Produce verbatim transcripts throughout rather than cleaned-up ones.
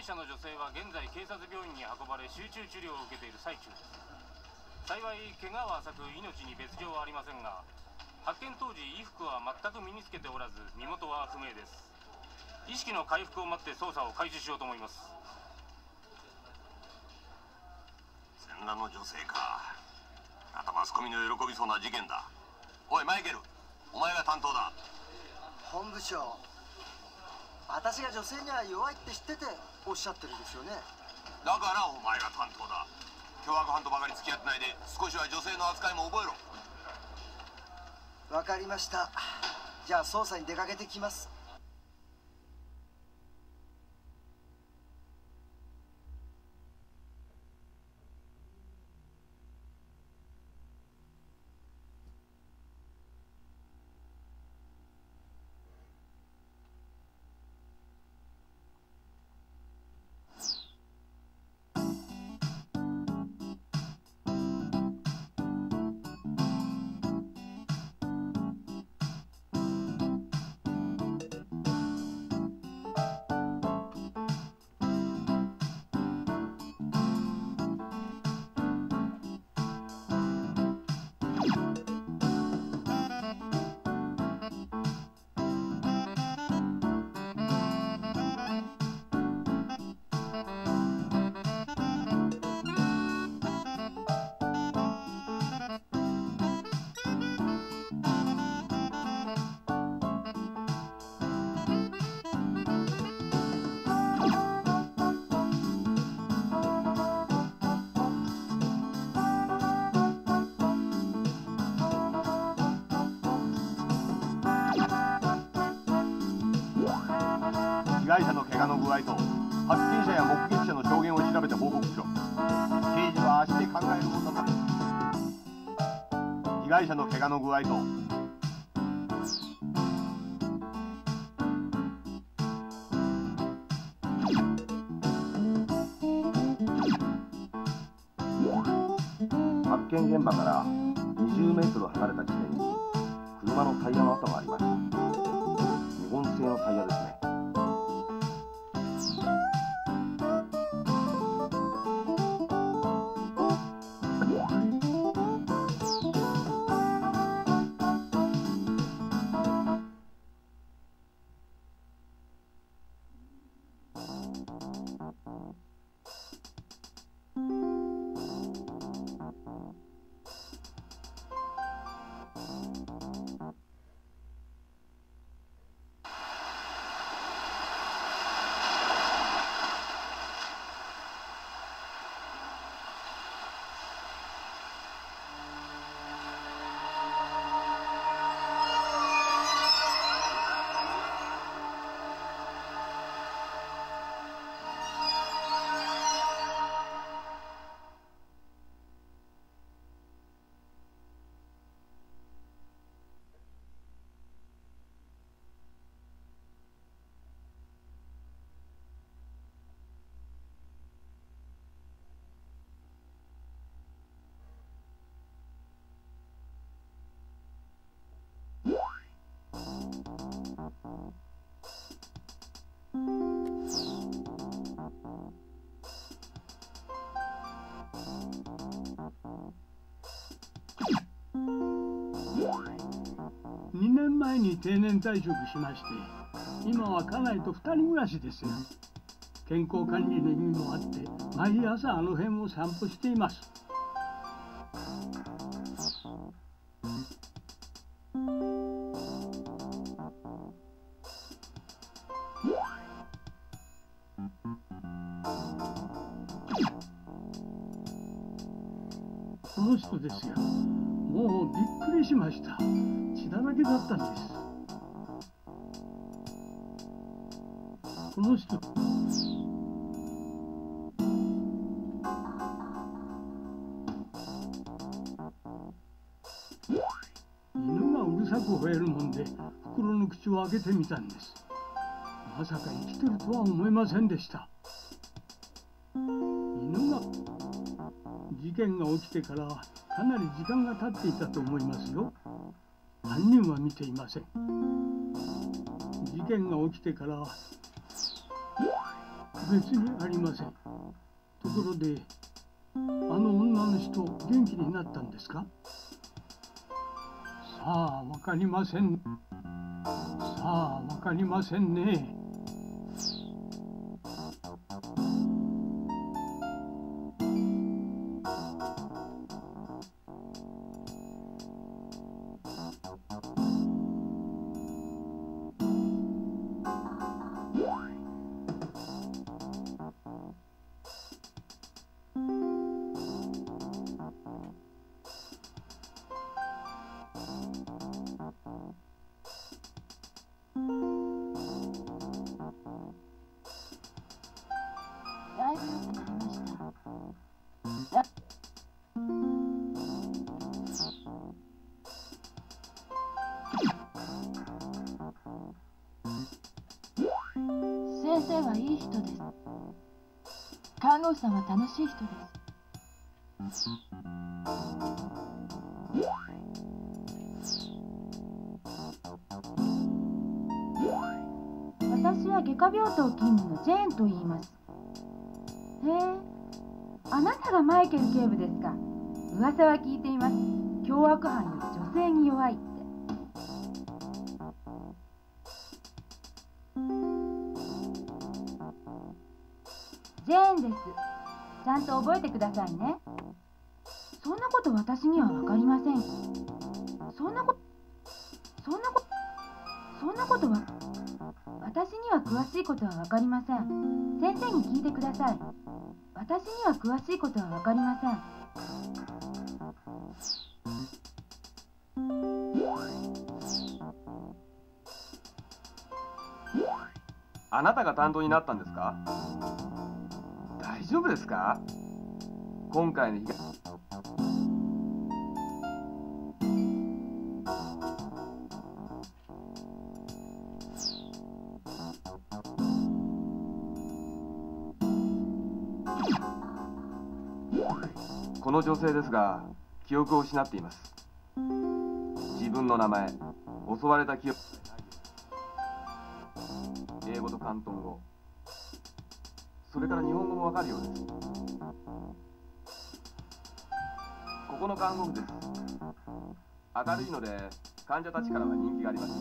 者の女性は現在警察病院に運ばれ集中治療を受けている最中です。幸い怪我は浅く命に別状はありませんが、発見当時衣服は全く身につけておらず身元は不明です。意識の回復を待って捜査を開始しようと思います。 全裸の女性か。またマスコミの喜びそうな事件だ。おいマイケル、お前が担当だ。 本部長、私が女性には弱いって知ってておっしゃってるんですよね。 だからお前が担当だ。凶悪犯とばかり付き合ってないで少しは女性の扱いも覚えろ。 わかりました。じゃあ捜査に出かけてきます。 被害者の怪我の具合と発見者や目撃者の証言を調べて報告しろ。刑事は足で考えるもんだぞ。被害者の怪我の具合と発見現場からにじゅうメートル離れた地点に車のタイヤの跡がありました。日本製のタイヤですね。 にねんまえに定年退職しまして、今は家内とふたり暮らしですよ。健康管理の意味もあって毎朝あの辺を散歩しています。この人ですよ。もうびっくりしました。血だらけだったんです。この人犬がうるさく吠えるもんで袋の口を開けてみたんです。まさか生きてるとは思いませんでした。犬が事件が起きてからかなり時間が経っていたと思いますよ。犯人は見ていません。事件が起きてから別にありません。ところで、あの女の人元気になったんですか？さあ、わかりません。さあ、わかりませんね。 だいぶ良くなりました。先生はいい人です。看護師さんは楽しい人です。私は外科病棟勤務のジェーンと言います。へえ、あなたがマイケル警部ですか。噂は聞いています。凶悪犯より女性に弱いって。ジェーンです。ちゃんと覚えてくださいね。そんなこと私には分かりません。そんなことそんなことそんなことは私には詳しいことは分かりません。先生に聞いてください。私には詳しいことは分かりません。 あなたが担当になったんですか？大丈夫ですか？今回の被害。この女性ですが、記憶を失っています。自分の名前、襲われた記憶、英語と広東語、それから日本語もわかるようです。ここの看護婦です。明るいので患者たちからは人気があります。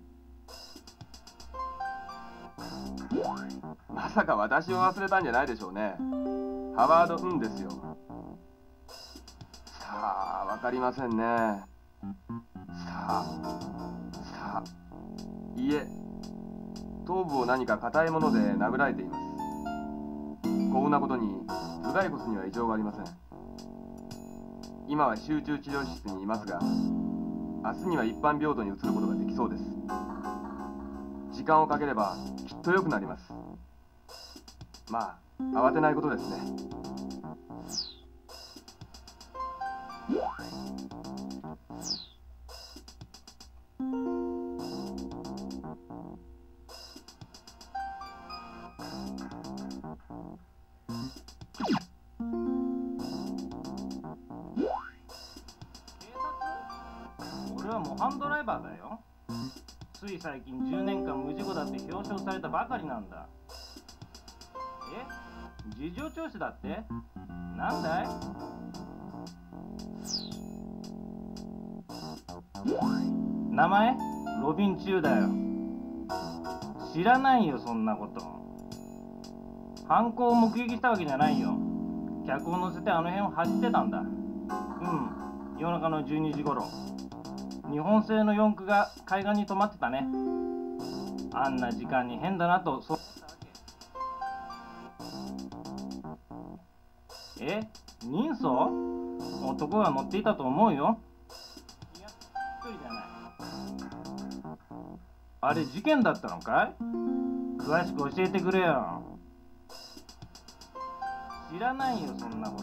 まさか私を忘れたんじゃないでしょうね。ハワード・ウンですよ。さあ、わかりませんね。さあ、さあ、いいえ、頭部を何か硬いもので殴られています。幸運なことに頭蓋骨には異常がありません。今は集中治療室にいますが、明日には一般病棟に移ることができそうです。時間をかければきっと良くなります。まあ、慌てないことですね。 俺は模範ドライバーだよ。つい最近じゅうねんかん無事故だって表彰されたばかりなんだ。え？事情聴取だって？なんだい？名前？ロビン・チューだよ。知らないよ、そんなこと。犯行を目撃したわけじゃないよ。客を乗せてあの辺を走ってたんだ。うん、夜中のじゅうにじ頃。日本製の四駆が海岸に止まってたね。あんな時間に変だなとそう思ったわけ。え？人相？男が乗っていたと思うよ。いや、一人じゃない。あれ事件だったのかい？詳しく教えてくれよ。知らないよ、そんなこと。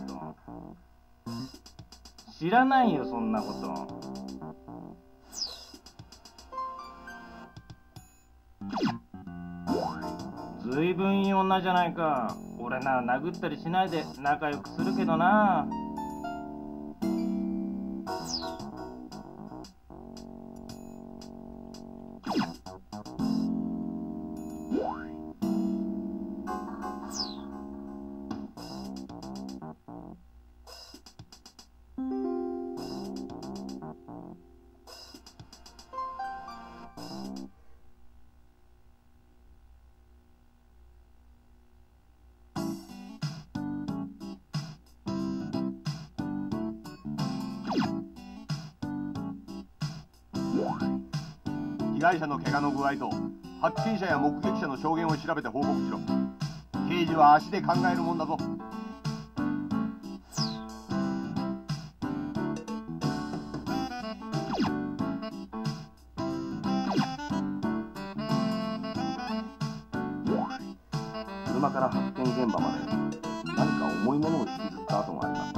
知らないよ、そんなこと。ずいぶんいい女じゃないか。俺なら殴ったりしないで仲良くするけどな。 被害者の怪我の具合と発見者や目撃者の証言を調べて報告しろ。刑事は足で考えるもんだぞ。車から発見現場まで何か重いものを引きずった跡があります。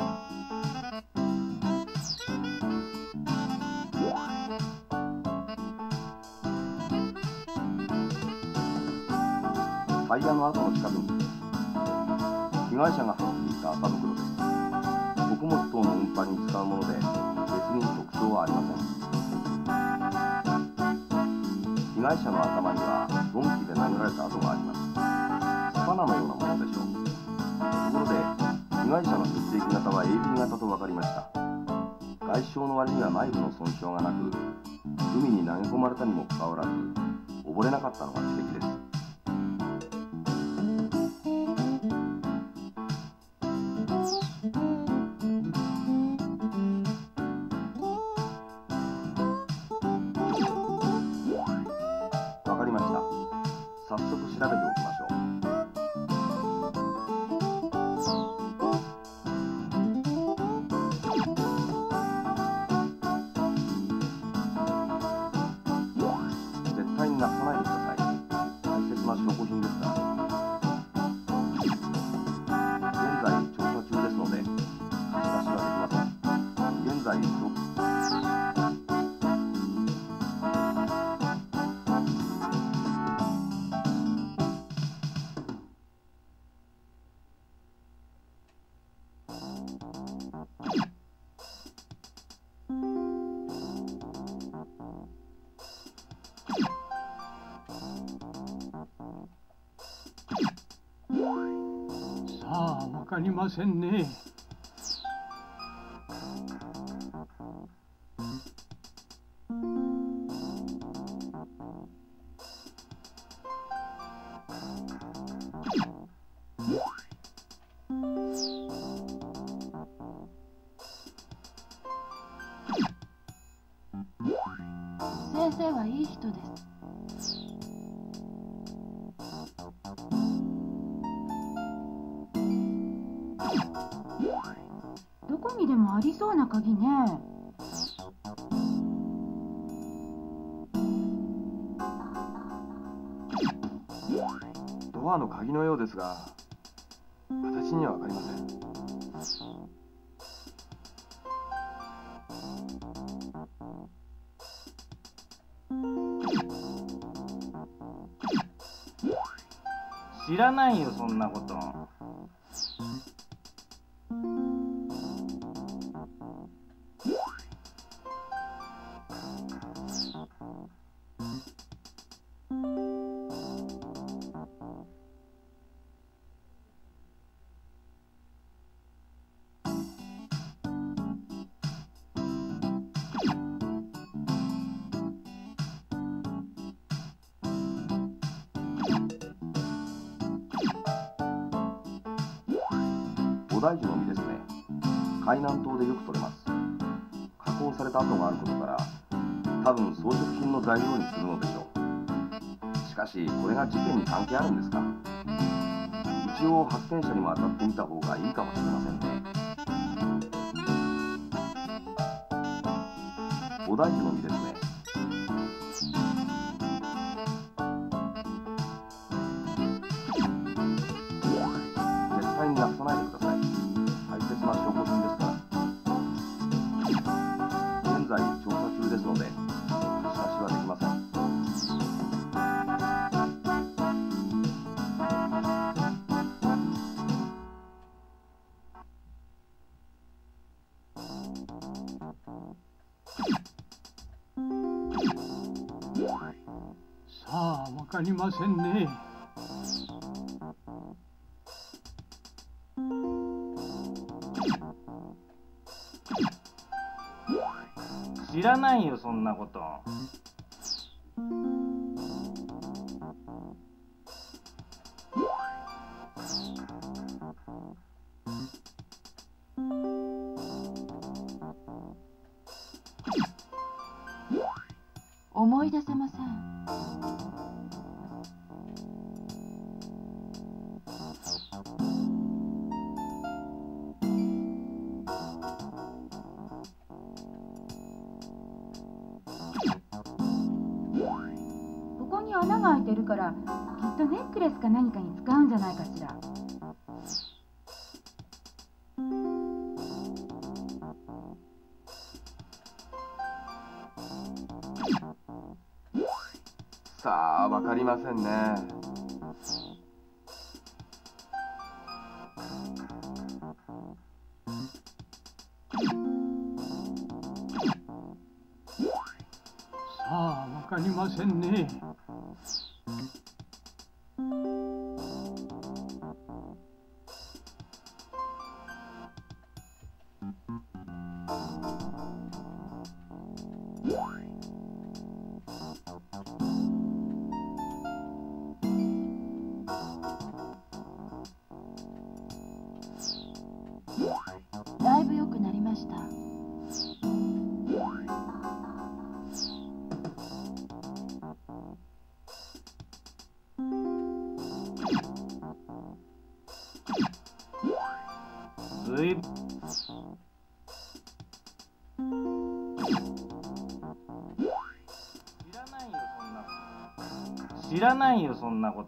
タイヤの跡の近くに被害者が履いていた麻袋です。穀物等の運搬に使うもので別に特徴はありません。被害者の頭には鈍器で殴られた跡があります。スパナのようなものでしょう。ところで被害者の血液型は エービー 型と分かりました。外傷の割には内部の損傷がなく、海に投げ込まれたにもかかわらず溺れなかったのが奇跡です。わかりました。早速調べておきましょう。絶対になくさないでください。大切な証拠品ですから。現在調査中ですので貸し出しはできません。現在さあ、わかりませんね。 先生はいい人です。どこにでもありそうな鍵ね。 ドアの鍵のようですが、私には分かりません。 知らないよ、そんなこと。 菩提樹の実ですね。海南島でよく取れます。加工された跡があることから多分装飾品の材料にするのでしょう。しかしこれが事件に関係あるんですか。一応発見者にも当たってみた方がいいかもしれませんね。菩提樹の実ですね。絶対になくさないでください。大切な証拠品ですから。現在調査中ですので貸し出しはできません。 さあ、わかりませんね。 知らないよ、そんなこと。 思い出せません。ここに穴が開いてるからきっとネックレスか何かに使うんじゃないかしら。 さあ、わかりませんね。 さあ、わかりませんね。 だいぶ良くなりました。 ずい知らないよそんな知らないよそんなこと。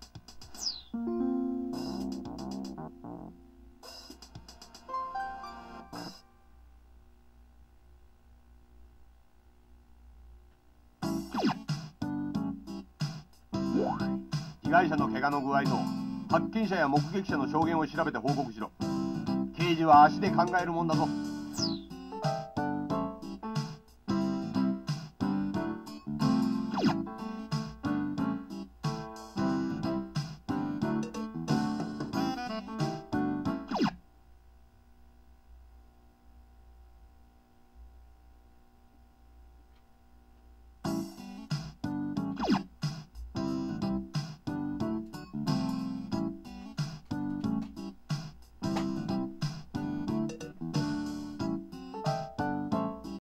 被害者の怪我の具合と発見者や目撃者の証言を調べて報告しろ。刑事は足で考えるもんだぞ。